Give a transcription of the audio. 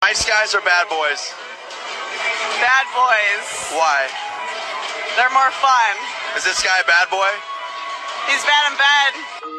Nice guys or bad boys? Bad boys. Why? They're more fun. Is this guy a bad boy? He's bad in bed.